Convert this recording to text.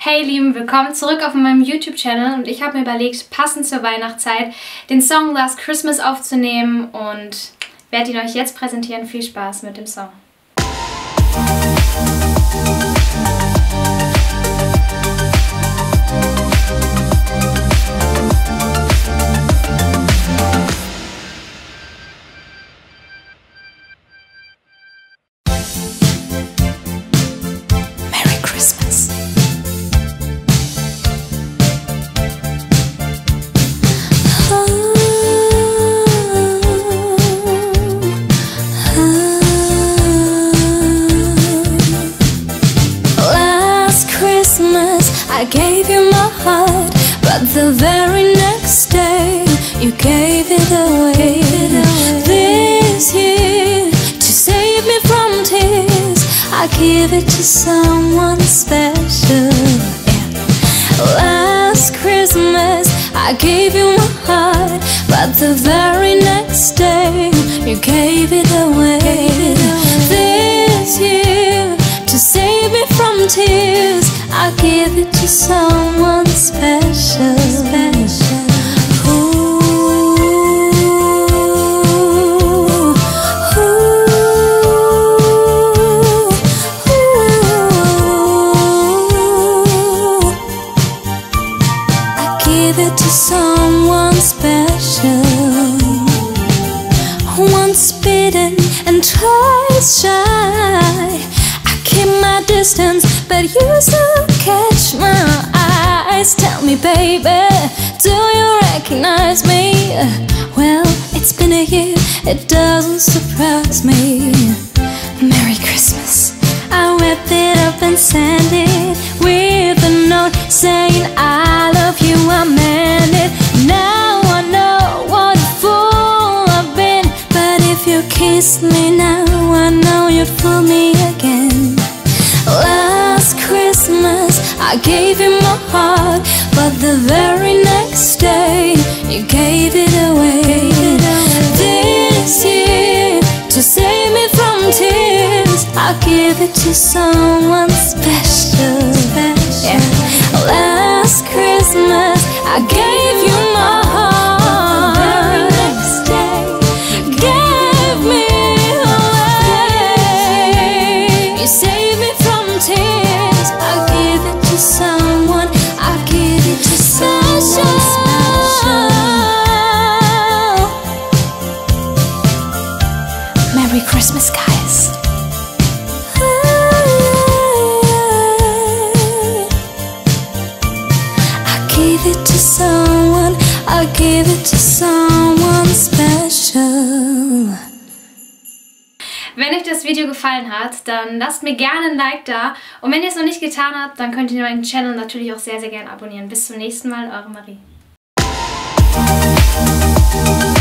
Hey Lieben, willkommen zurück auf meinem YouTube-Channel und ich habe mir überlegt, passend zur Weihnachtszeit den Song Last Christmas aufzunehmen und werde ihn euch jetzt präsentieren. Viel Spaß mit dem Song. Merry Christmas. I gave you my heart, but the very next day you gave it away. This year, to save me from tears, I give it to someone special. Last Christmas I gave you my heart, but the very next day you gave it away. This year, to save me from tears, I give it to someone special. Ooh, ooh, ooh. I give it to someone special. Once bitten and twice shy, I keep my distance, but you still catch my eyes. Tell me, baby, do you recognize me? Well, it's been a year, it doesn't surprise me. Merry Christmas. I wrapped it up and sent it with a note saying I love you, I meant it. Now I know what a fool I've been, but if you kiss me now, I know you'd fool me again. Last Christmas I gave you my heart, but the very next day you gave it away. This year, to save me from tears, I give it to someone special. Yeah. Last Christmas I gave you my heart, the very next day gave me away. You saved me from tears, I give it to someone, I give it to someone special. Merry Christmas, guys. I give it to someone, I give it to someone special. Wenn euch das Video gefallen hat, dann lasst mir gerne ein Like da. Und wenn ihr es noch nicht getan habt, dann könnt ihr meinen Channel natürlich auch sehr, sehr gerne abonnieren. Bis zum nächsten Mal, eure Marie.